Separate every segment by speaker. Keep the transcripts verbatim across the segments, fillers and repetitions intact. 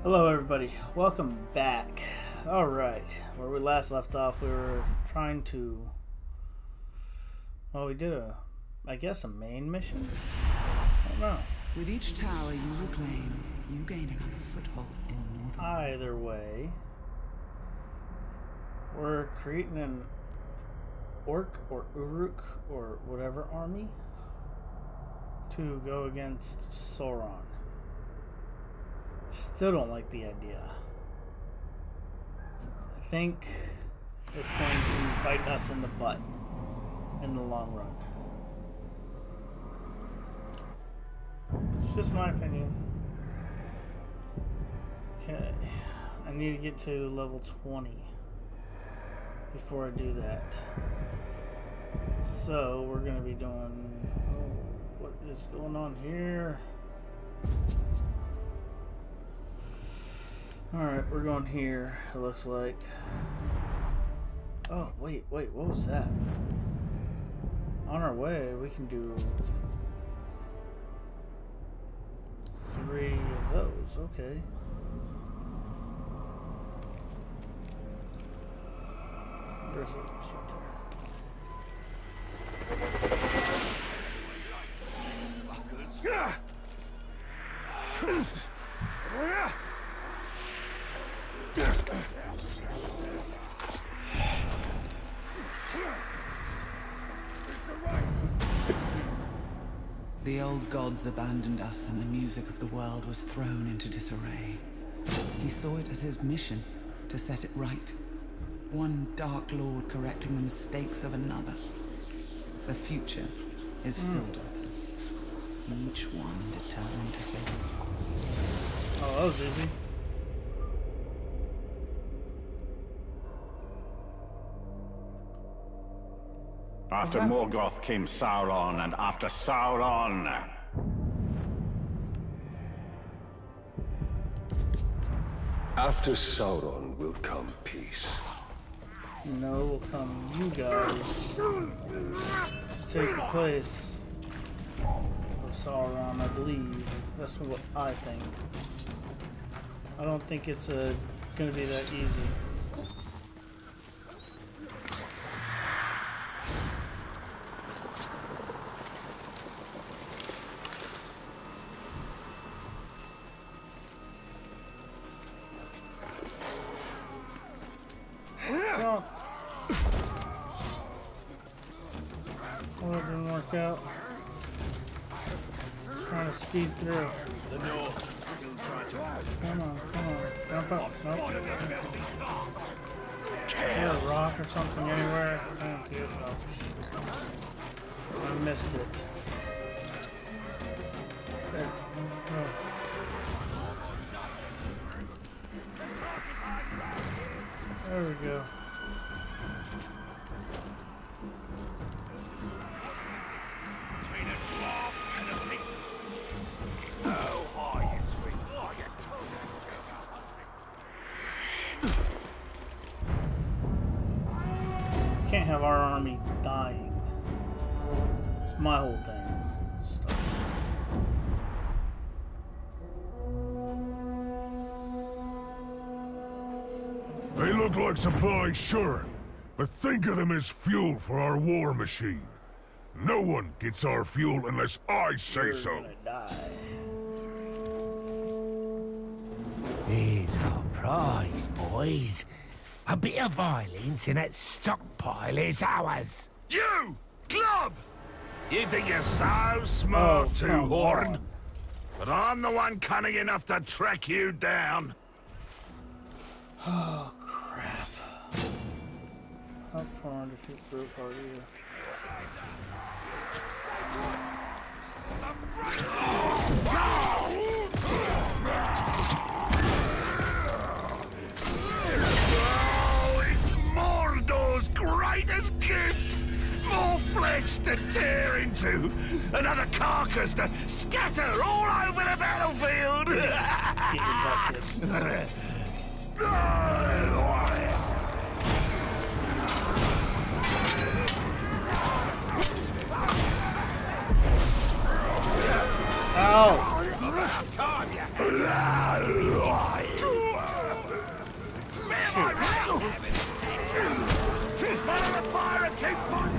Speaker 1: Hello everybody, welcome back. Alright, where we last left off we were trying to, well we did a, I guess a main mission? I don't know.
Speaker 2: With each tower you reclaim, you gain another foothold in Northern.
Speaker 1: Either way, we're creating an Orc or Uruk or whatever army to go against Sauron. Still don't like the idea. I think it's going to bite us in the butt in the long run. It's just my opinion. Okay, I need to get to level twenty before I do that. So we're going to be doing, oh, what is going on here? Alright, we're going here, it looks like. Oh, wait, wait, what was that? On our way, we can do three of those, okay. There's a right there.
Speaker 2: The old gods abandoned us and the music of the world was thrown into disarray. He saw it as his mission to set it right. One dark lord correcting the mistakes of another. The future is filled with them, each one determined to save it.
Speaker 1: Oh, that was easy.
Speaker 3: After Morgoth came Sauron, and after Sauron...
Speaker 4: After Sauron will come peace.
Speaker 1: No, will come you guys to take the place of Sauron, I believe. That's what I think. I don't think it's uh, gonna be that easy. Well, it didn't work out. Just trying to speed through. Come on, come on. Jump up. Nope. Is there a rock or something anywhere? Thank you. Oh, I missed it. There. Oh. There we go. Can't have our army dying. It's my whole thing. Stop.
Speaker 5: They look like supplies, sure, but think of them as fuel for our war machine. No one gets our fuel unless I say
Speaker 1: You're
Speaker 5: so.
Speaker 1: gonna die.
Speaker 6: Here's our prize, boys. A bit of violence in that stockpile is ours.
Speaker 4: You! Club! You think you're so smart,
Speaker 1: Oh,
Speaker 4: Two
Speaker 1: come
Speaker 4: Horn?
Speaker 1: on.
Speaker 4: But I'm the one cunning enough to track you down.
Speaker 1: Oh crap. Up four hundred feet through party.
Speaker 4: Oh, it's Mordor's greatest gift! More flesh to tear into! Another carcass to scatter all over the battlefield!
Speaker 1: Get your butt kicked. Ow!
Speaker 6: About time, you.
Speaker 1: shoot.
Speaker 4: There's one on the fire and keep fighting.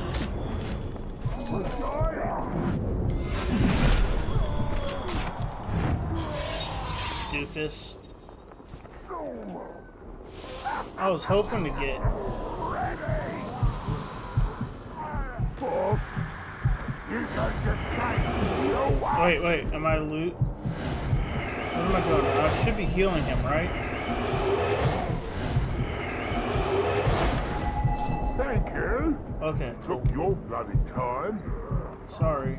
Speaker 1: Doofus. I was hoping to get. Wait, wait, am I loot? What am I doing? I should be healing him, right?
Speaker 5: Thank you.
Speaker 1: Okay, cool.
Speaker 5: Took your bloody time.
Speaker 1: Sorry.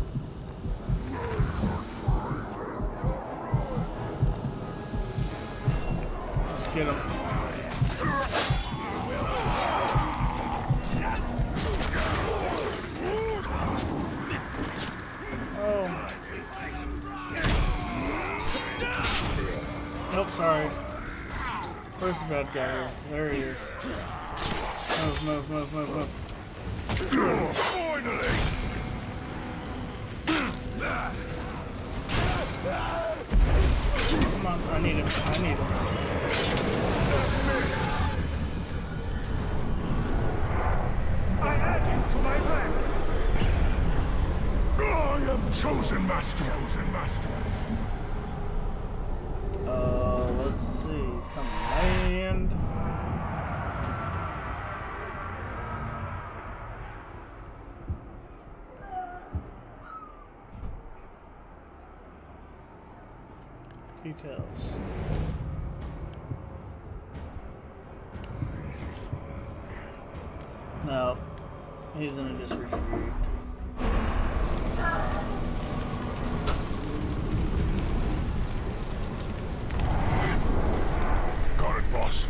Speaker 1: Let's get him. Oh. Nope, sorry. Where's the bad guy here? There he is. Move, move, move, move, move.
Speaker 5: Finally!
Speaker 1: Come on, I need him. I need him.
Speaker 5: I add you to my ranks. I am chosen master. Chosen master.
Speaker 1: Uh, let's see. Command. Details. No, he's gonna just retreat.
Speaker 5: Got it, boss.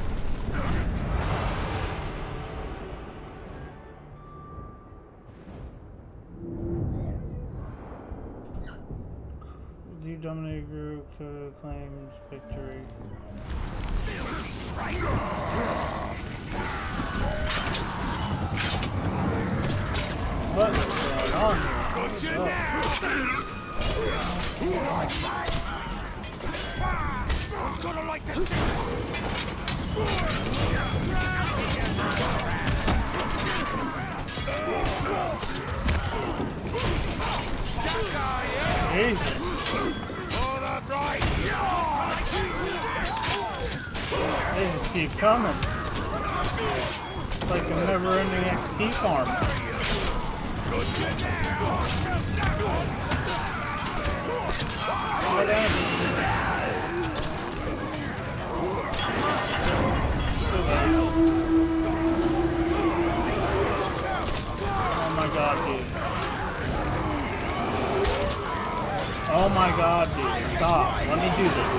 Speaker 1: You dominate group uh, claims victory. What's going on here?
Speaker 4: Got you now! I'm gonna like this.
Speaker 1: Jesus. They just keep coming. It's like a never-ending X P farm. What Oh my god, dude. Oh my god, dude. Stop. Let me do this.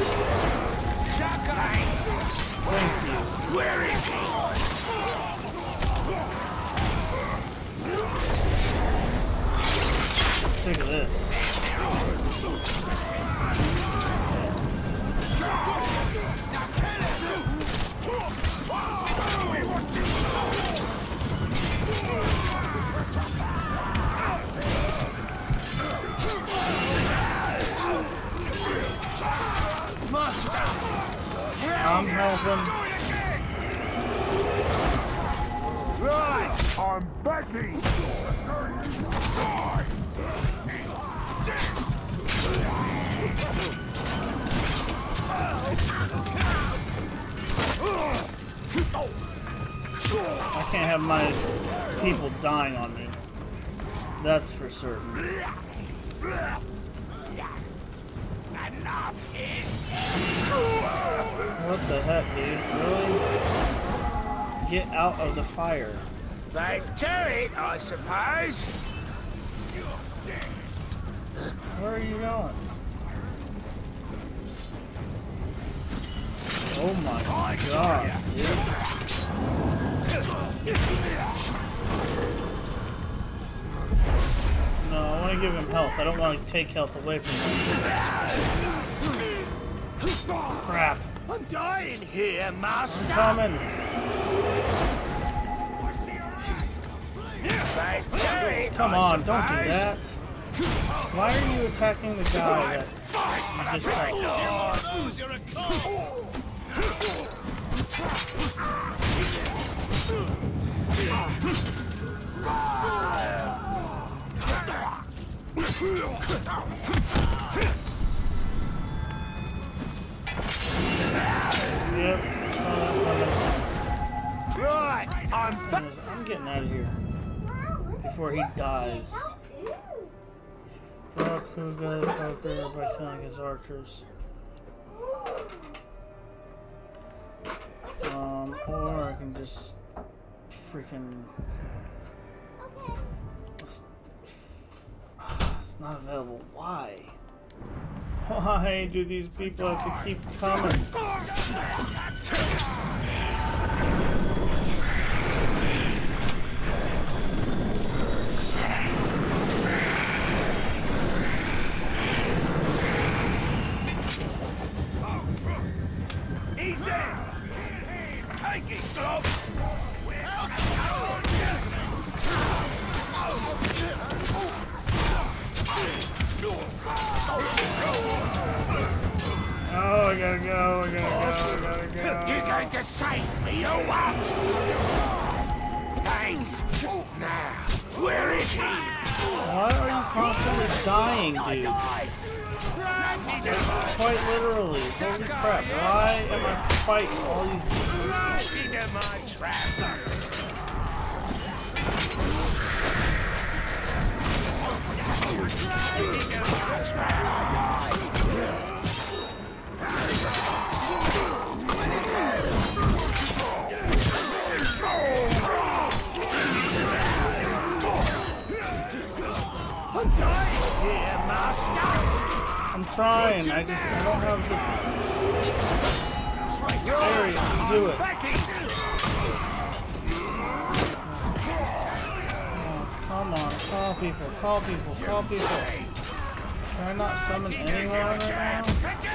Speaker 1: Thank you.
Speaker 4: Where is he?
Speaker 1: Sick of this. I'm helping.
Speaker 5: Right, I'm begging.
Speaker 1: I can't have my people dying on me. That's for certain. What the heck, dude? Really? Get out of the fire.
Speaker 4: They turret, I suppose.
Speaker 1: Where are you going? Oh my gosh, dude. No, I want to give him health. I don't want to take health away from him. Crap.
Speaker 4: I'm dying here, master.
Speaker 1: I'm coming.
Speaker 4: They turret,
Speaker 1: Come
Speaker 4: I
Speaker 1: on, don't do
Speaker 4: suppose.
Speaker 1: that. Why are you attacking the guy that you just helped? Yep, saw that coming.
Speaker 4: Right, I'm
Speaker 1: Anyways, I'm getting out of here before he dies. Draw Kuga the poker by killing his archers. Um, or I can just freaking. It's, it's not available. Why? Why do these people have to keep coming?
Speaker 4: He's there! Take it, Glob!
Speaker 1: Oh, I gotta go, I gotta go, I gotta go.
Speaker 6: You going to save me or what? Thanks. Now, where is he?
Speaker 1: Why are you constantly dying, dude? Quite literally. Holy crap. Why am I fighting all these...
Speaker 6: Right into my trap.
Speaker 1: I'm trying, I just I don't have the area to do it. Oh, come on, call people, call people, call people. Can I not summon anyone right now?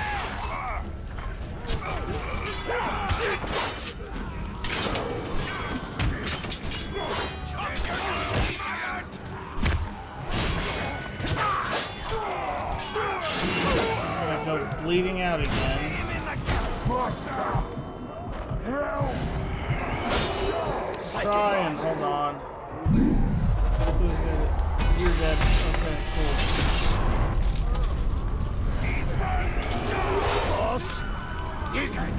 Speaker 1: Bleeding out again. Try and hold on. Who's good? You're dead. Okay, cool.
Speaker 6: Boss, you can.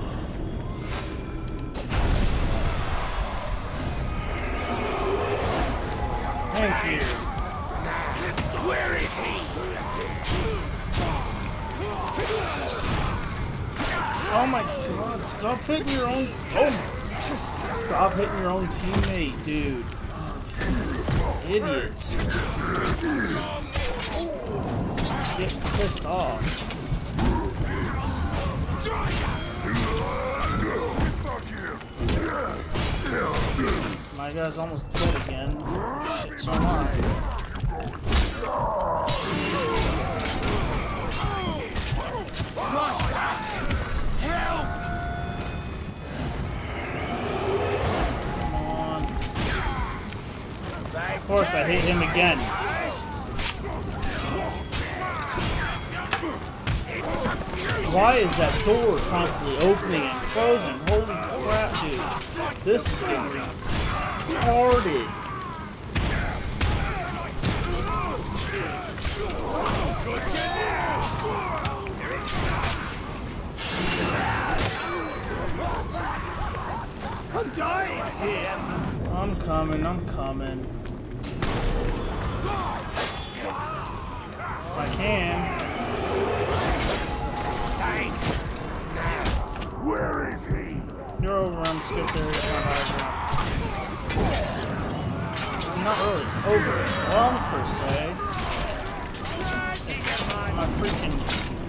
Speaker 1: Thank you.
Speaker 6: Where is he?
Speaker 1: Oh my god, stop hitting your own... Oh! Stop hitting your own teammate, dude. Oh, idiot. Getting pissed off. My guy's almost dead again. Oh, shit, so am I. Of course, I hit him again. Why is that door constantly opening and closing? Holy crap, dude. This is getting retarded.
Speaker 6: I'm dying here.
Speaker 1: I'm coming, I'm coming. If I can.
Speaker 6: Thanks. Now, where is he?
Speaker 1: You're over, I'm skipped there. I'm not really overwhelmed per se. It's my freaking...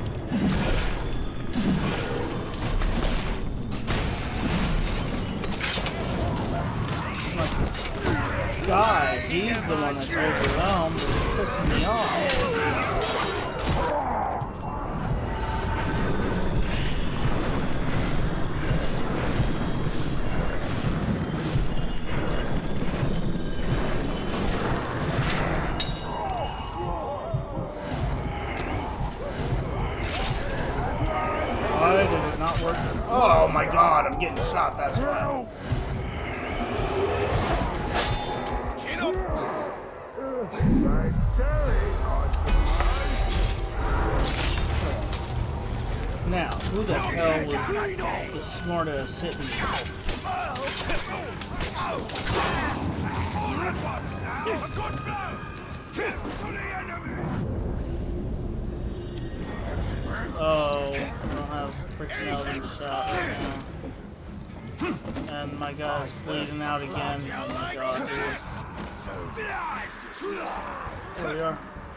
Speaker 1: God, he's the one that's overwhelmed. It's pissing me off. Why way? Did it not work? Oh my god, I'm getting shot, that's why.
Speaker 4: Chin up!
Speaker 1: Now, who the hell was the smartest hitting me? Oh, I don't have freaking Elden shot right now. And my guy's bleeding out again. Oh my god, dude. There we are.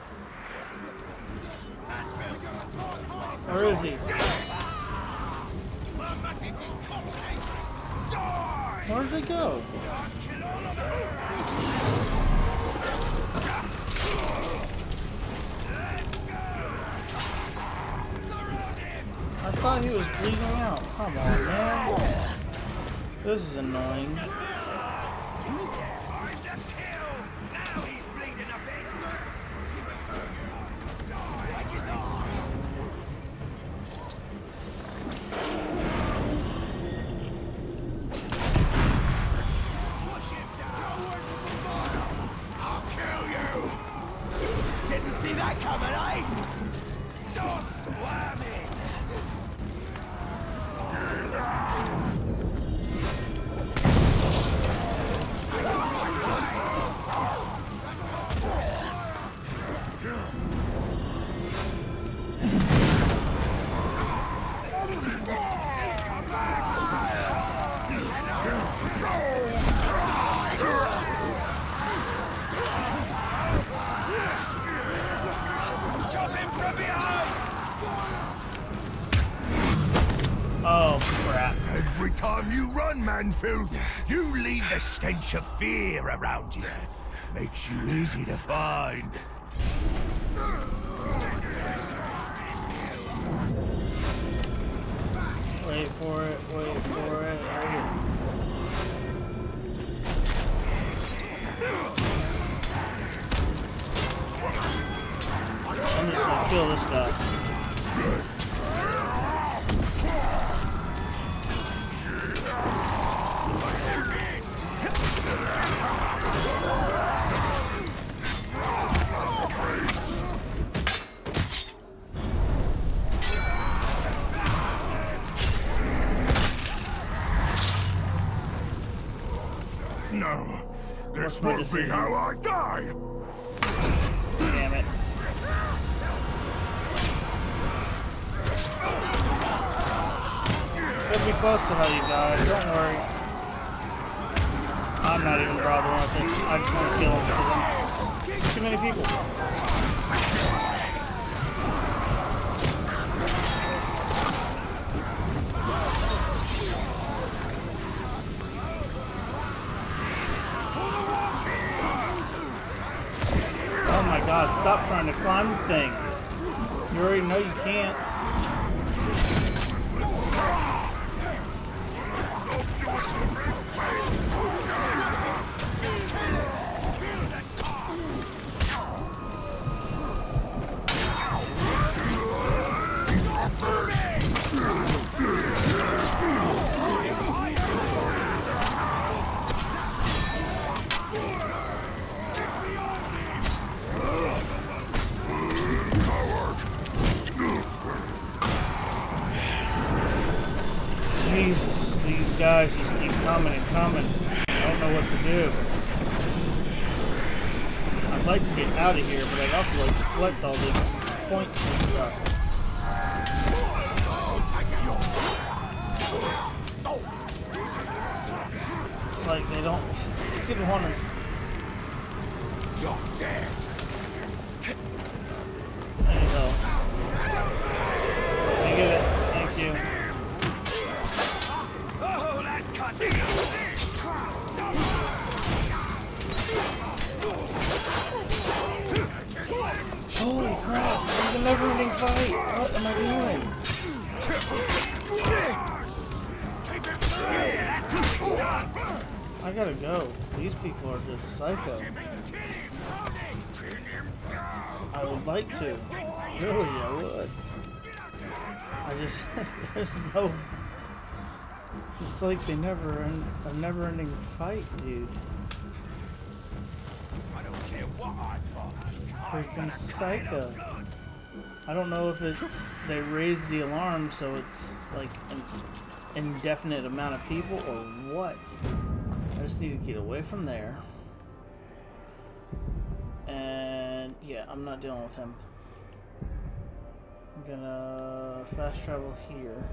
Speaker 1: Where is he? Where did they go? I thought he was bleeding out. Come on, man. This is annoying.
Speaker 4: See that coming, eh? Stop swarming!
Speaker 1: Oh, crap.
Speaker 4: Every time you run, Manfilth, you leave the stench of fear around you. Makes you easy to find.
Speaker 1: Wait for it, wait for it. Right here. I'm just gonna kill this guy.
Speaker 5: No,
Speaker 1: What's
Speaker 5: this
Speaker 1: my
Speaker 5: won't be
Speaker 1: decision?
Speaker 5: how I die.
Speaker 1: Damn it. It'll be close to how you die, don't worry. I'm not even bothering with this. I just want to kill him because I'm... There's too many people. Oh my god, stop trying to climb the thing. You already know you can't. Jesus, these guys just keep coming and coming. I don't know what to do. I'd like to get out of here, but I'd also like to collect all these points and stuff. It's like they don't even want to.
Speaker 4: You're dead.
Speaker 1: There you go. I get it. Thank you. Holy crap, this is a never-ending fight. What am I doing? I gotta go. These people are just psycho. I would like to. Really, I would. I just there's no. It's like they never end, a never-ending fight, dude.
Speaker 4: I don't care what I got.
Speaker 1: Freaking psycho. I don't know if it's they raise the alarm so it's like an indefinite amount of people or what. I just need to get away from there. And yeah, I'm not dealing with him. I'm gonna fast travel here.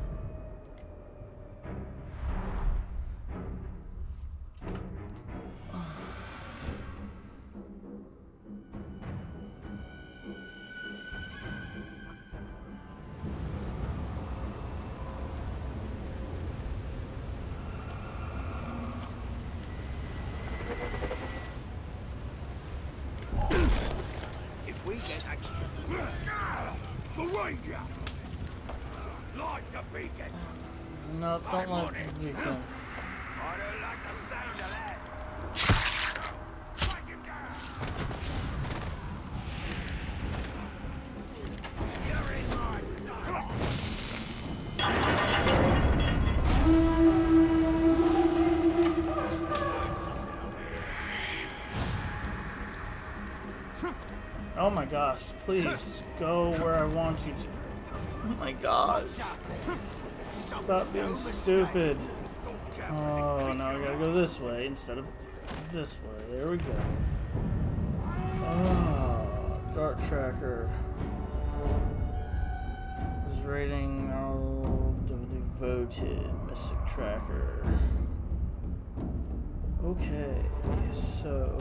Speaker 4: If we get extra... The Ranger! Light the beacon!
Speaker 1: No, don't let the beacon.
Speaker 4: I don't like the sound of that! Strike him down! You're in my
Speaker 1: Oh my gosh, please go where I want you to. Oh my gosh. Stop being stupid. Oh, now I gotta go this way instead of this way. There we go. Oh, Dart Tracker. Was rating all devoted Mystic Tracker. Okay, so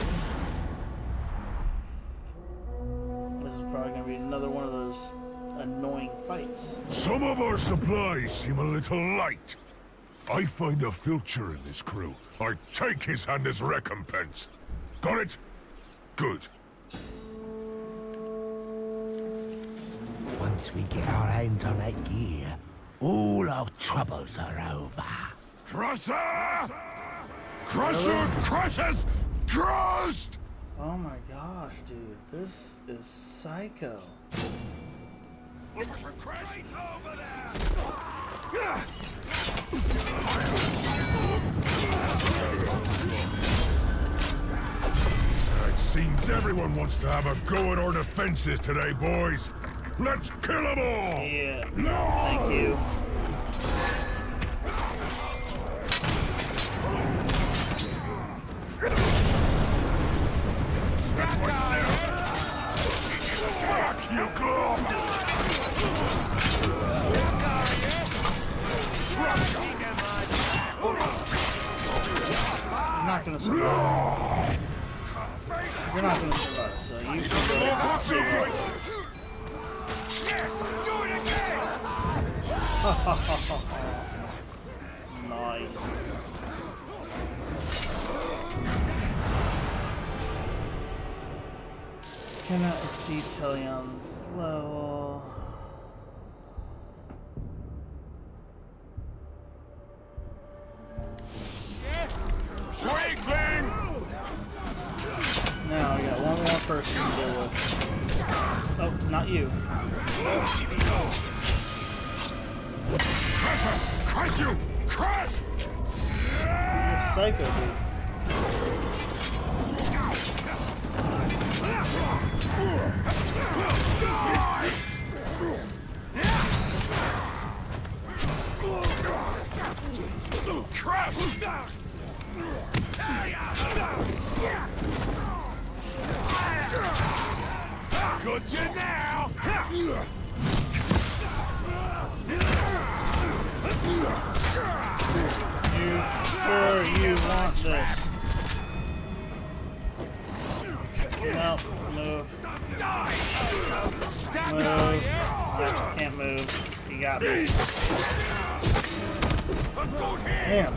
Speaker 1: this is probably gonna be another one of those annoying fights.
Speaker 5: Some of our supplies seem a little light. I find a filcher in this crew. I take his hand as recompense. Got it? Good.
Speaker 6: Once we get our hands on that gear, all our troubles are over.
Speaker 5: Crusher! Crusher crushes! Crushed!
Speaker 1: Oh my gosh, dude. This is psycho.
Speaker 4: Look for Crash over there!
Speaker 5: It seems everyone wants to have a go at our defenses today, boys. Let's kill them all!
Speaker 1: Yeah. Thank you.
Speaker 5: That's my snap! Fuck you, Glove!
Speaker 1: I'm not gonna survive. You're not gonna survive, so you can go ahead.
Speaker 4: Do it again!
Speaker 1: Nice. Cannot exceed Telion's level.
Speaker 5: Weakling!
Speaker 1: Now I got one more person to deal with. Oh, not you.
Speaker 5: Crush her! Crush you! Crush!
Speaker 1: You're psycho, dude.
Speaker 5: Crush! Got you now!
Speaker 1: You sure you want this? No, move. Move. I can't move. You got me. Damn.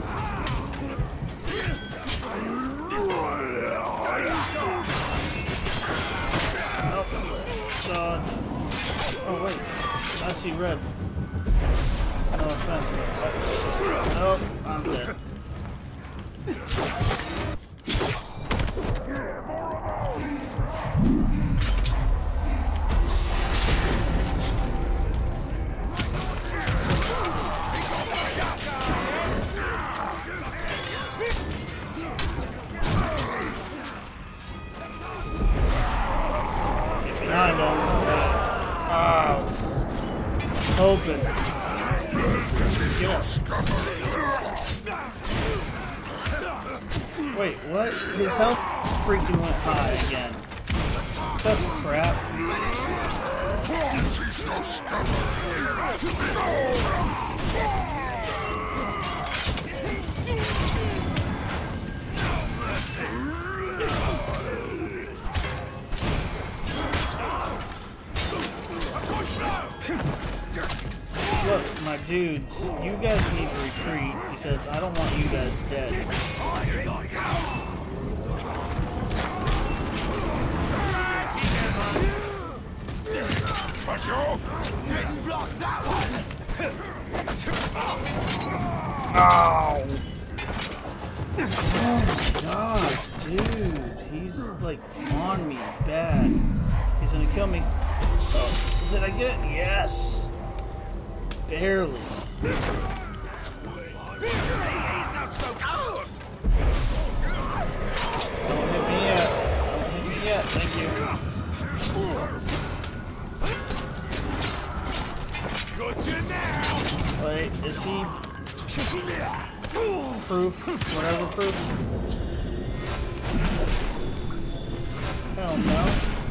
Speaker 1: Oh, dodge. Oh, wait. I see red. No offense. Oh, shit. Nope, I'm dead. hoping. Get up. Wait, what? His health freaking went high again. That's crap. Look, my dudes, you guys need to retreat because I don't want you guys dead.
Speaker 4: Didn't block that one.
Speaker 1: Ow! Oh my gosh, dude, he's like on me bad. He's gonna kill me. Oh, did I get it? Yes! Barely.
Speaker 4: He's not so good.
Speaker 1: Don't hit me yet. Don't hit me yet. Thank you.
Speaker 4: Got you now.
Speaker 1: Wait, is he proof? Whatever proof? Hell no.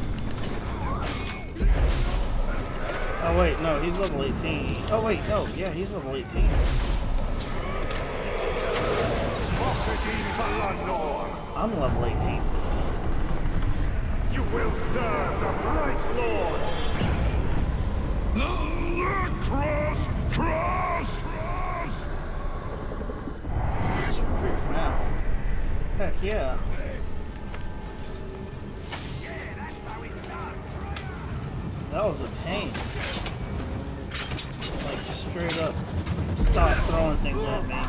Speaker 1: Oh wait, no, he's level eighteen. Oh wait, no, yeah, he's level eighteen. I'm level eighteen.
Speaker 4: You will serve the bright lord.
Speaker 5: Cross! Cross! Cross!
Speaker 1: Just retreat for now. Heck yeah. That was a pain. Like, straight up, stop throwing things at me.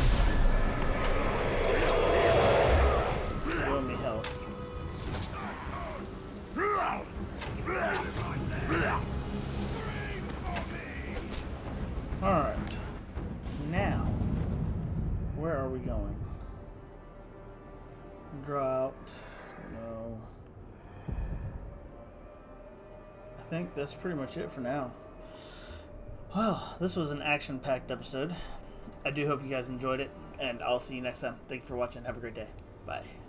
Speaker 1: Give me health. Alright. Now, where are we going? Drought. No. I think that's pretty much it for now. Well, this was an action-packed episode. I do hope you guys enjoyed it, and I'll see you next time. Thank you for watching. Have a great day. Bye.